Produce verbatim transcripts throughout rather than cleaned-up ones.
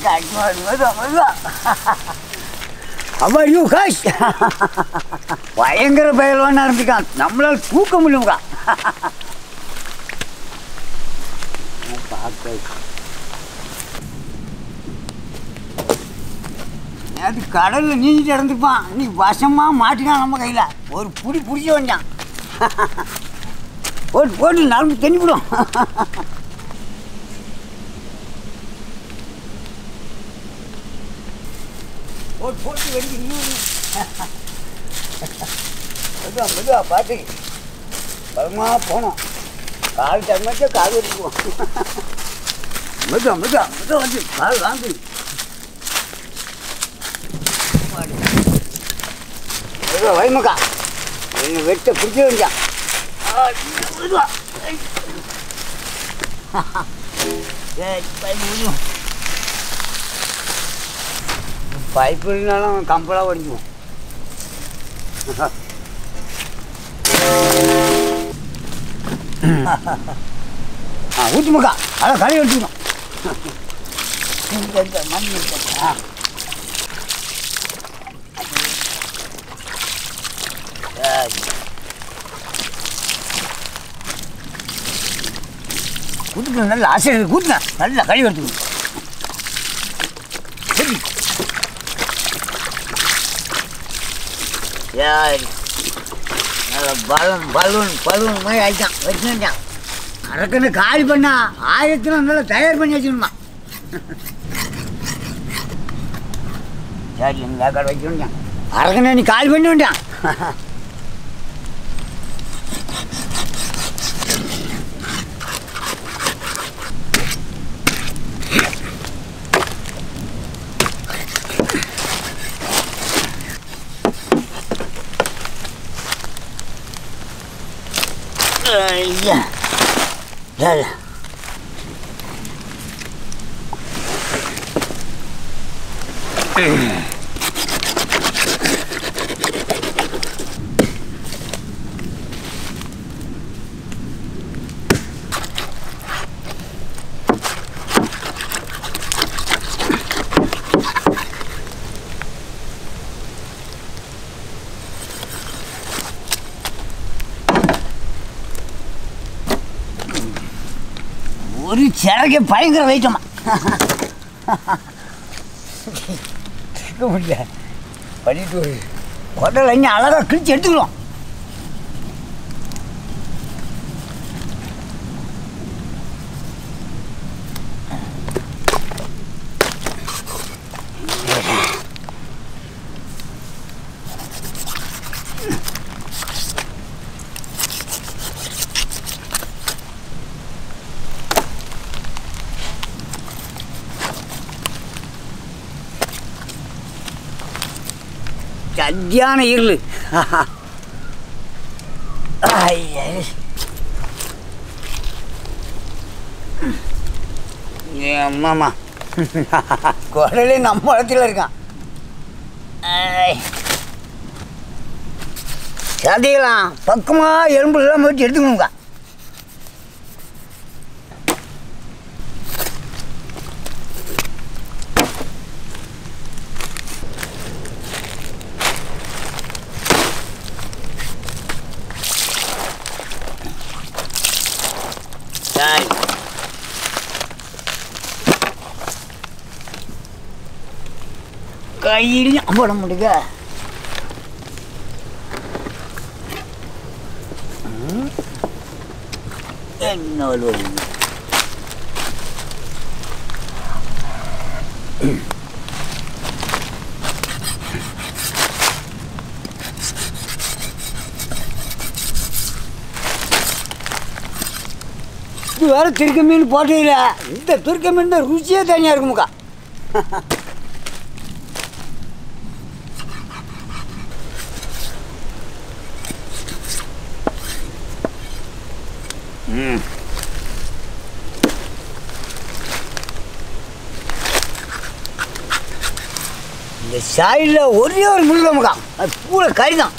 How are you guys? பயங்கர பயல்வானா இருந்துக்கான். நம்மளால தூக்க முடியும்க்கா. அது கடல்ல நீஞ்சிட்டு இறந்துருப்பான். நீ வசமா மாட்டினான் நம்ம கையில. ஒரு புடி புடிச்சு வந்தான். போட்டு போட்டு நரம்பு தண்ணி விடும். போட்டு போட்டு வெடிக்க மெதுவா மெதுவா பார்த்து பலமா போனோம். கால் தரமாச்சா கால் வச்சுக்குவோம். மெதுவா மெதுவா மெதுவா வந்து கால் வாங்கு. மெதுவா வைமக்கா என்னை வெட்ட பிடிச்சி வந்தான். மெதுவா பைப்பு இருந்தாலும் கம்பலாக ஒடிக்குவோம். ஆ ஊற்றுமக்கா அதான் கடையை வச்சுக்கணும். மண் ஆ கூட்டுக்கணும். நல்ல ஆசை கூட்டுங்க. நல்லா கழுவி எடுத்துக்கணும். சரி சரி நல்லா பலூன் பலூன் பலூன் மாதிரி ஆயிட்டான். வச்சுட்டான் அரக்கனை காலி பண்ணா ஆயிரத்தில் நல்லா தயார் பண்ணி வச்சுக்கணுமா. சரி எங்கள் கடை வைக்கணும்டான். அரக்கனை நீ காலி பண்ணி விட்டான். ஐயா இல்லை ஒரு சிறகு பயங்கர வெயிட்டமா இருக்க முடியல. பண்ணிட்டு ஒரு குடல் இன்னும் அழகாக கிழிச்சு எடுத்துக்கலாம். சரியான இருள். அம்மாமா குடலே நம்ம இடத்துல இருக்கான். சதையெல்லாம் பக்கமாக எலும்பு எல்லாம் வச்சு எடுத்துக்கணுங்க. கையிலையும் போட முடியுங்க. என்ன வழி இது வேற திருக்க மீன் போட்டதில்ல. இந்த திருக்க மீன் தான் ருசியே தனியாக இருக்குமுக்கா. ம் இந்த சாயில் ஒரே ஒரு முள் நமக்கா. அது பூரா கறி தான்.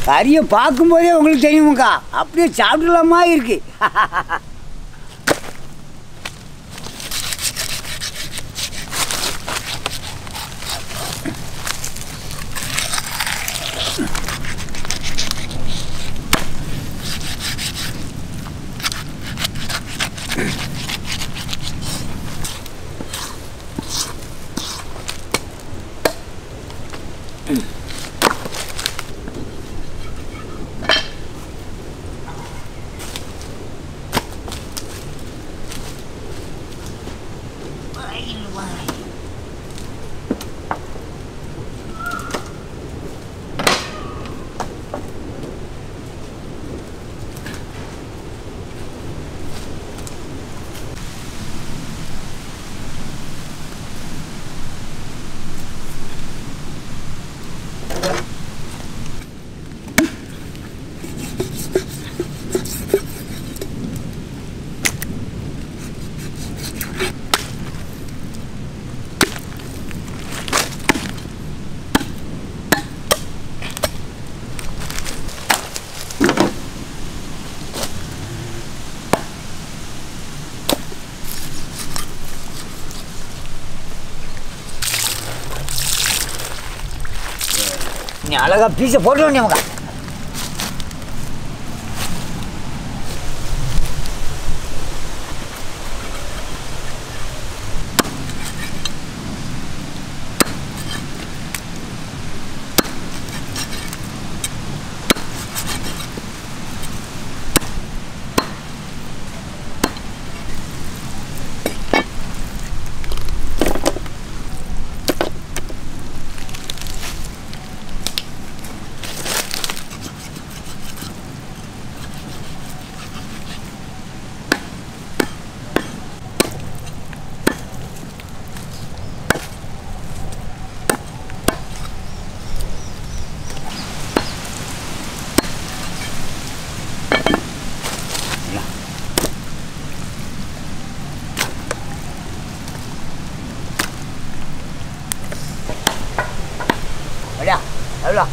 கறியை பார்க்கும்போதே உங்களுக்கு தெரியுமாக்கா, அப்படியே சாப்பிடலாமா இருக்கு. நீ அழகா பீஸை போட்டு வேண்டியவங்க. எவ்வளோ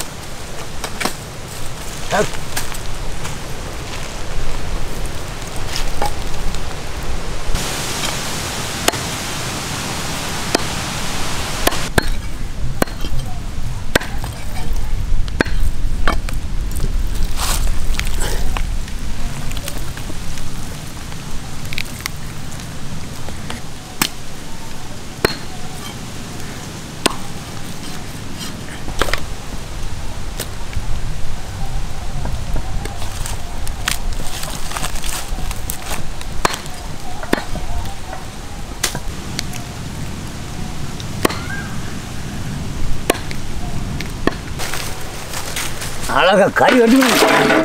அழகா கறி வெட்டிக்கணும்.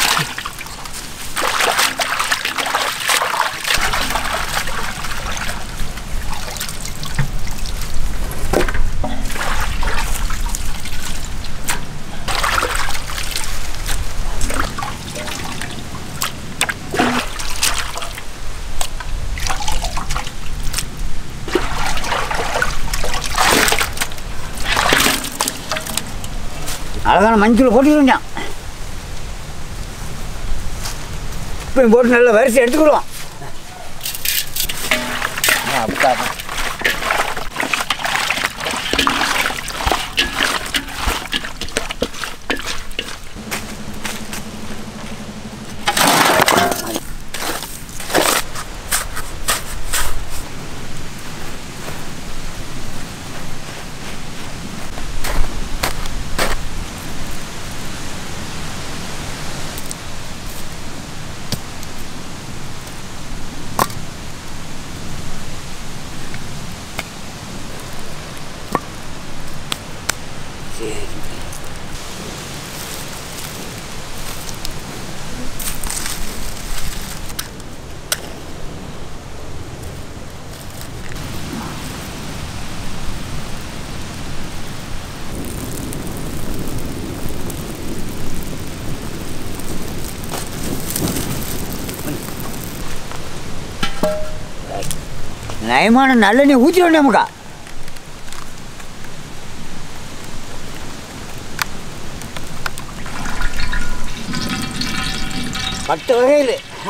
அழகான மஞ்சள் போட்டுக்கிட்டோம். இப்போ போட்டு நல்லா வரிசை எடுத்துக்கிடுவோம். அப்பா நயமான நல்லெண்ணெய் ஊற்றிடும் நமக்கா. பத்து வகையில்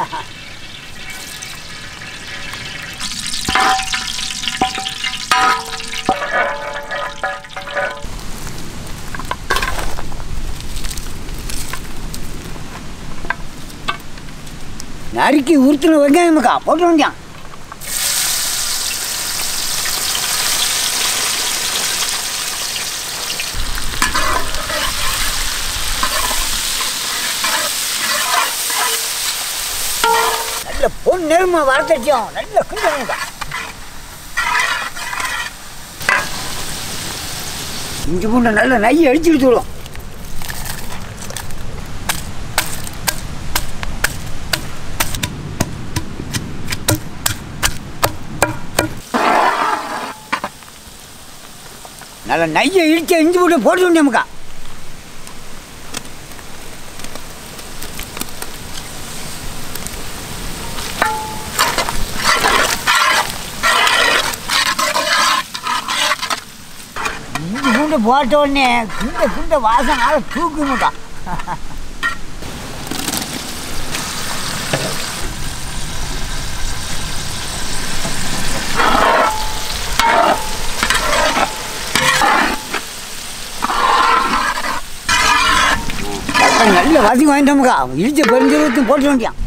நறுக்கி உறுத்துன வெங்காயமுக்கா போட்டு வந்தான். நல்ல பொன் நெருமா வளர்த்தடிச்சோம். நல்ல கிண்டா இஞ்சி பூண்டை நல்ல நெய்யை அடிச்சுட்டு விடும். நல்ல நெய்யை இடிச்ச இஞ்சி பூண்டை போட்டு நமக்கா. இஞ்சி பூண்டு போட்ட உடனே குண்ட குண்ட வாசனால தூக்குமுக்கா. நல்ல வதக்கி வாங்கிட்டோமுக்கா. இடிச்ச பெருஞ்சீரகத்தையும் போட்டு வேண்டியான்.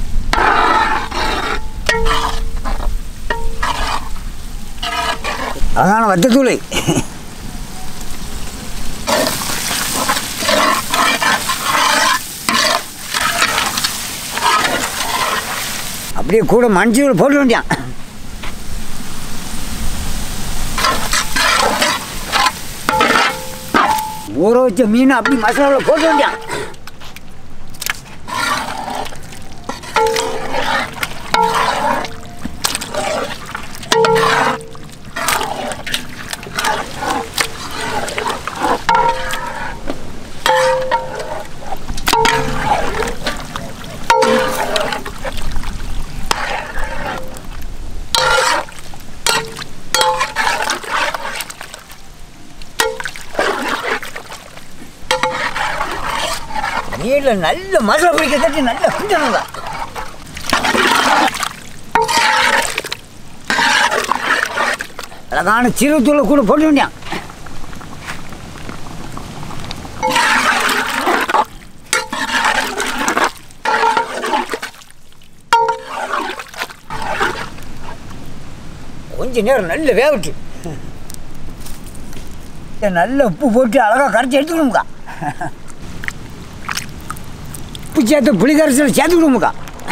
அதான வத்தத்தூள். அப்படியே கூட மஞ்சள் போட்டு வேண்டியான். ஊற வச்ச மீன் அப்படி மசாலாவில் போட்டு வேண்டியான். நீரில் நல்ல மசாலா பிடிக்க தட்டி நல்ல கிண்டணுங்க. அழகான சீரகத்தூளை கூட போட்டு வேண்டியான். கொஞ்ச நேரம் நல்ல வேகட்டு நல்ல உப்பு போட்டு அழகாக கரைச்சி எடுத்துக்கணுமுக்கா. உப்பு சேர்த்து புளி கரைசல் சேர்த்துக்கணுமுக்கா.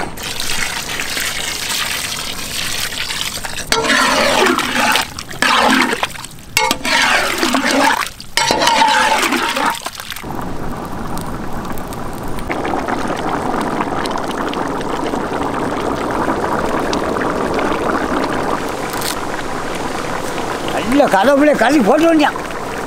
நல்ல கதவுல கறி போட்டு வேண்டியான்.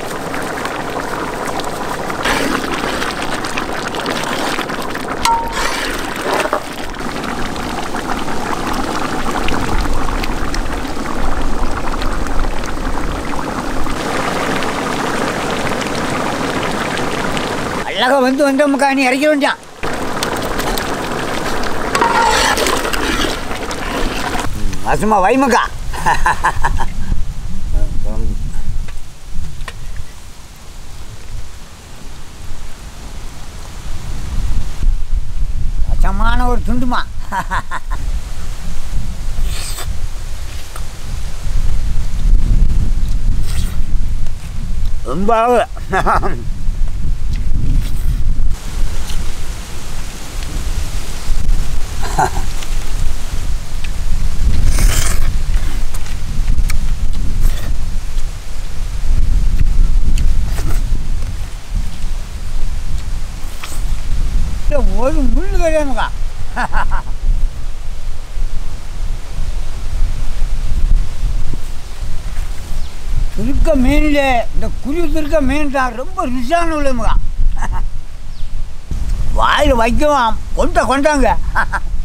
அழகா வந்து வந்தோமுக்கா. நீ இறக்க வேண்டியான். வசமா வைமக்கா. அச்சமான ஒரு துண்டுமா. ரொம்ப ஒரு முள்ளு கிடையாதுக்கா. திருக்க மீன்ல இந்த குழி திருக்க மீன் தான் ரொம்ப ருசியான உள்ளமுக்கா. வாயில் வைக்கவும் கொண்ட கொண்டாங்க.